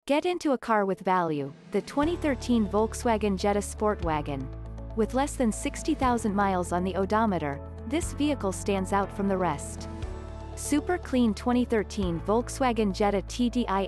Get into a car with value, the 2013 Volkswagen Jetta Sportwagen. With less than 60,000 miles on the odometer, this vehicle stands out from the rest. Super clean 2013 Volkswagen Jetta TDI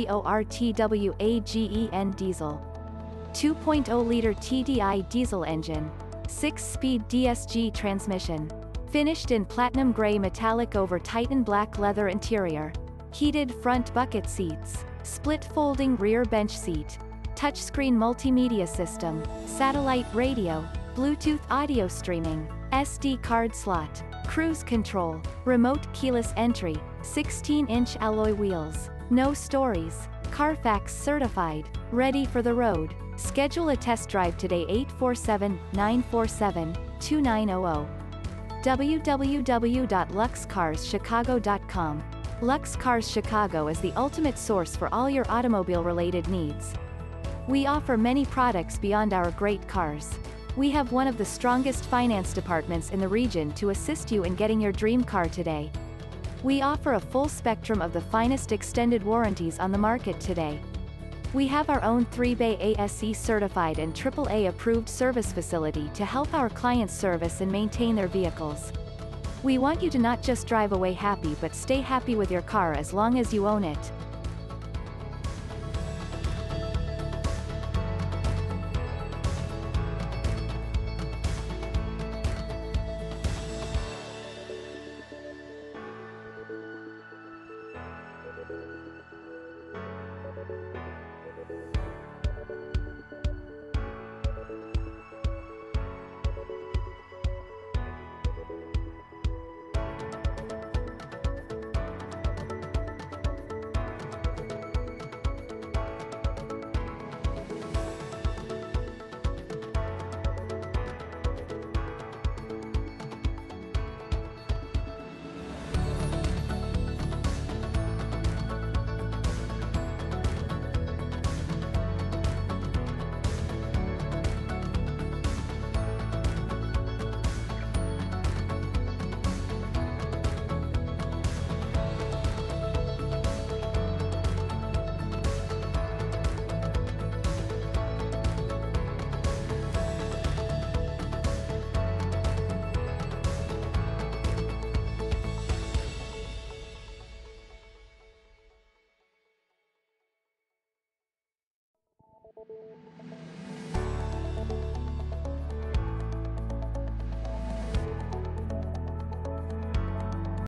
Sportwagen diesel. 2.0-liter TDI diesel engine. 6-speed DSG transmission. Finished in platinum gray metallic over Titan black leather interior. Heated front bucket seats. Split folding rear bench seat. Touchscreen multimedia system. Satellite radio. Bluetooth audio streaming. SD card slot. Cruise control. Remote keyless entry. 16-inch alloy wheels. No stories. Carfax certified. Ready for the road. Schedule a test drive today. 847-947-2900. www.luxcarschicago.com. Lux Cars Chicago is the ultimate source for all your automobile-related needs. We offer many products beyond our great cars. We have one of the strongest finance departments in the region to assist you in getting your dream car today. We offer a full spectrum of the finest extended warranties on the market today. We have our own 3-bay ASE certified and AAA approved service facility to help our clients service and maintain their vehicles. We want you to not just drive away happy but stay happy with your car as long as you own it.